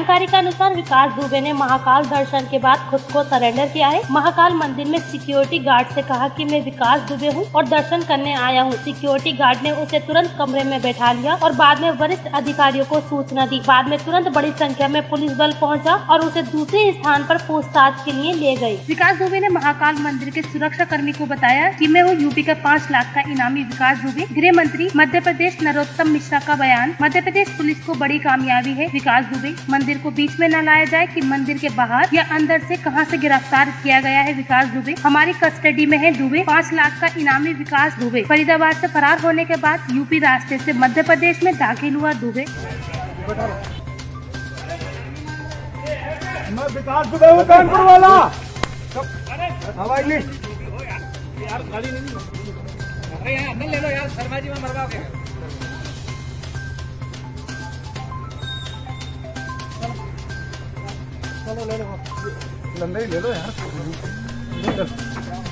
जानकारी के अनुसार विकास दुबे ने महाकाल दर्शन के बाद खुद को सरेंडर किया है। महाकाल मंदिर में सिक्योरिटी गार्ड से कहा कि मैं विकास दुबे हूं और दर्शन करने आया हूं। सिक्योरिटी गार्ड ने उसे तुरंत कमरे में बैठा लिया और बाद में वरिष्ठ अधिकारियों को सूचना दी। बाद में तुरंत बड़ी संख्या में पुलिस बल पहुंचा और उसे दूसरे स्थान पर पूछताछ के लिए ले गई। विकास दुबे ने महाकाल मंदिर के सुरक्षा कर्मी को बताया कि मैं हूँ यूपी का 5 लाख का इनामी विकास दुबे। गृह मंत्री मध्य प्रदेश नरोत्तम मिश्रा का बयान। मध्य प्रदेश पुलिस को बड़ी कामयाबी है। विकास दुबे, मंदिर को बीच में न लाया जाए कि मंदिर के बाहर या अंदर से कहां से गिरफ्तार किया गया है विकास दुबे। हमारी कस्टडी में है दुबे। 5 लाख का इनामी विकास दुबे फरीदाबाद से फरार होने के बाद यूपी रास्ते से मध्य प्रदेश में दाखिल हुआ। दुबे विकास दुबे हूँ, कानपुर वाला। हवाई लिस्ट यार गाड़ी नहीं, अरे यार अंदर ले लो यार, शर्मा जी में मरवाओगे। चलो ले लो, अंदर ही ले लो यार।